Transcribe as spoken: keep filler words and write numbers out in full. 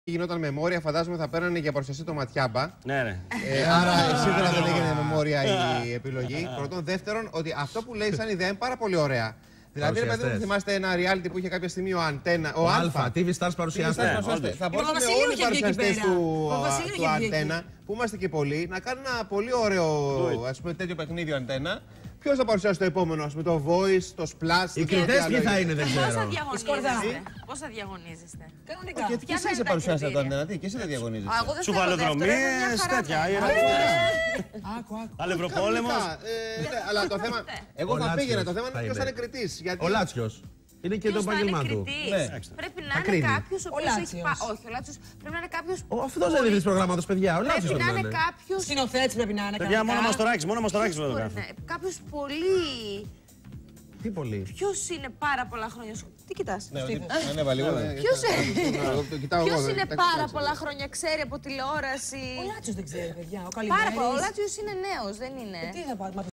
Γινόταν μεμόρια, φαντάζομαι θα παίρνανε για παρουσιαστή το Ματιάμπα. Ναι, ναι. Ε, άρα σίγουρα δεν έγινε μεμόρια η επιλογή. Πρώτον. Δεύτερον, ότι αυτό που λέει σαν ιδέα είναι πάρα πολύ ωραία. Δηλαδή, ρε παιδί μου, θυμάστε ένα reality που είχε κάποια στιγμή ο Αντένα. Ο, ο Αλφα. τι βι Stars παρουσιάστε. Θα μπορούσαμε όλοι οι παρουσιαστές του, του Αντένα, που είμαστε και πολλοί, να κάνουν ένα πολύ ωραίο ας πούμε, τέτοιο παιχνίδι Αντένα. Ποιος θα παρουσιάσει το επόμενο, ας πούμε, το Voice, το Splash. Οι κριτές ποιοι θα είναι, δεν ξέρω. Πώς θα διαγωνίζεστε. Πώς θα διαγωνίζεστε. Κανονικά. Και τι εσύ είσαι παρουσιάσει το Αντένα, τι, και εσύ δεν διαγωνίζεσαι. Τσουβαλοδρομίες, τέτοια. Αλευροπόλεμο. Αλλά το θέμα. Εγώ θα πήγαινα, το θέμα είναι ποιος θα είναι κριτής. Ο Λάτσιος. Είναι και το επάγγελμά του. Πρέπει να είναι κάποιος ο οποίος έχει πάει. Όχι, ο Λάτσιος πρέπει να είναι κάποιος. Αυτός δεν είναι διευθυντής προγράμματος, παιδιά. Ο Λάτσιος πρέπει να είναι κάποιος. Σκηνοθέτης πρέπει να είναι. Παιδιά, μόνο Μαστοράκης, μόνο Μαστοράκης πρέπει να το κάνει. Κάποιος πολύ. Τι πολύ. Ποιος είναι πάρα πολλά χρόνια. Τι κοιτάς. Ποιος είναι πάρα πολλά χρόνια, ξέρει από τηλεόραση. Ο Λάτσιος δεν ξέρει, παιδιά. Ο Λάτσιος είναι νέος, δεν είναι. Τι θα πάρει.